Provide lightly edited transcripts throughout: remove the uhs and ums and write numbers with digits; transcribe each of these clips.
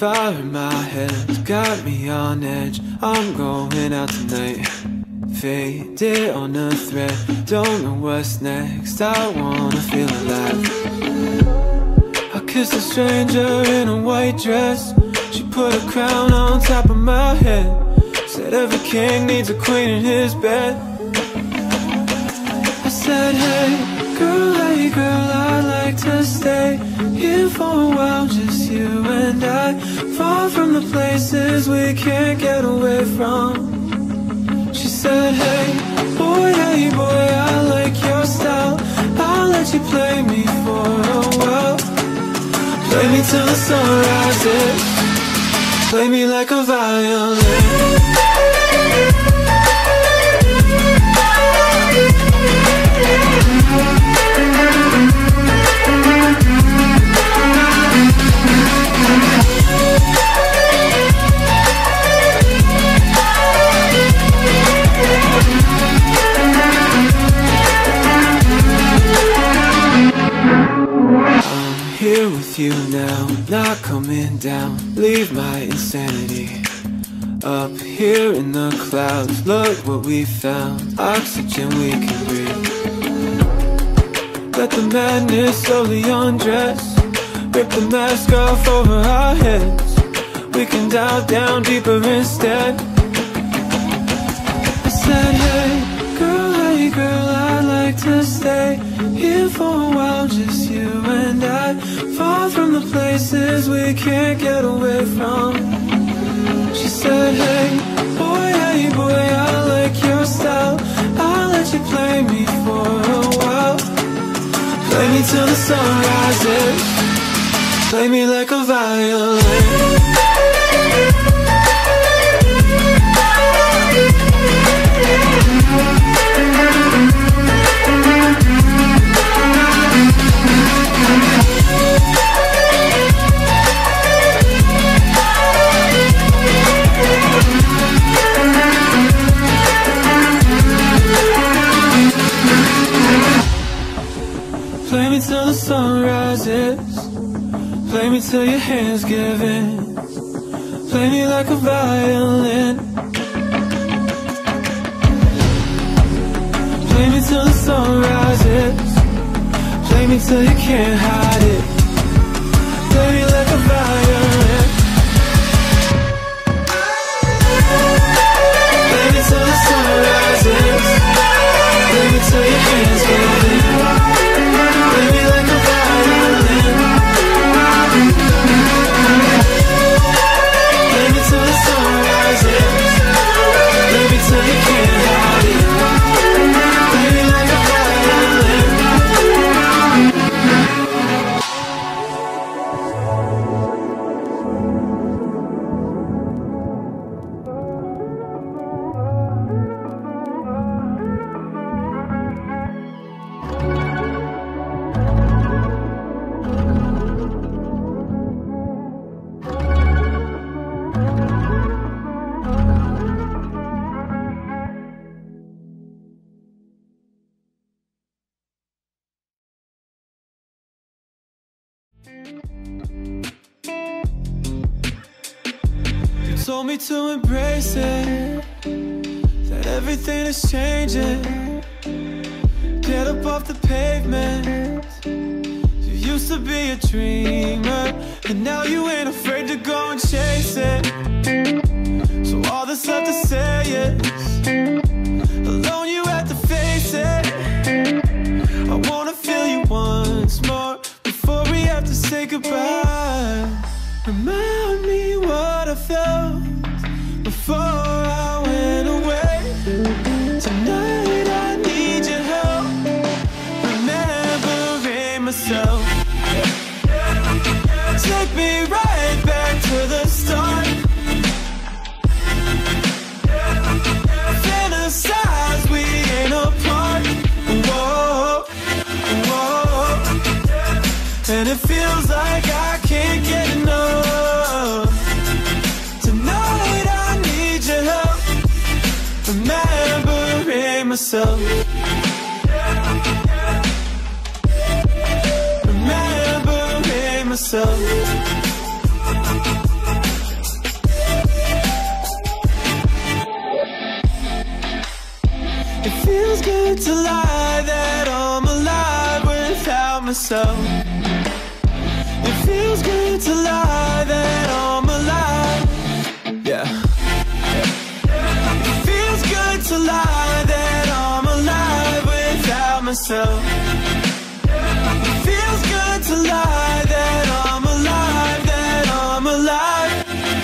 fire in my head got me on edge. I'm going out tonight, faded on a thread. Don't know what's next, I wanna feel alive. I kissed a stranger in a white dress. She put a crown on top of my head. Said every king needs a queen in his bed. I said, hey girl, I'd like to stay here for a while, just you and I. Far from the places we can't get away from. She said, hey boy, I like your style. I'll let you play me for a while. Play me till the sun rises, play me like a violin. Here with you now, not coming down. Leave my insanity up here in the clouds. Look what we found, oxygen we can breathe. Let the madness slowly undress. Rip the mask off over our heads. We can dive down deeper instead. I said, hey girl, I'd like to stay here for a while, just you and I. Far from the places we can't get away from. She said, hey boy, I like your style. I'll let you play me for a while. Play me till the sun rises, play me like a violin. Play me till the sun rises, play me till your hands give in. Play me like a violin. Play me till the sun rises, play me till you can't hide it. Play me like a violin. Play me till the sun rises, play me till your hands give in. Play me like a violin. Play me till the sun rises, play me till you can't hide it. Play me like a violin. You told me to embrace it, that everything is changing. Get up off the pavement. You used to be a dreamer, and now you ain't afraid to go and chase it. So all that's left to say is, alone you have to face it. I wanna feel you once more before we have to say goodbye. Remind me what I felt before I went away. Tonight I need your help, remembering myself. Take me right back to the start. Fantasize we ain't apart. Whoa, whoa. And it feels like I can't get enough. Tonight I need your help, remembering myself. Remembering myself. It feels good to lie that I'm alive without myself. It feels good to lie that I'm alive. Yeah. It feels good to lie that I'm alive without myself. It feels good to lie that I'm alive, that I'm alive.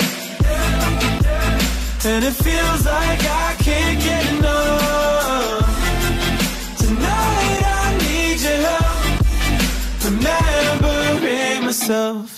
And it feels like I can't get enough. Tonight I need your help, remembering myself.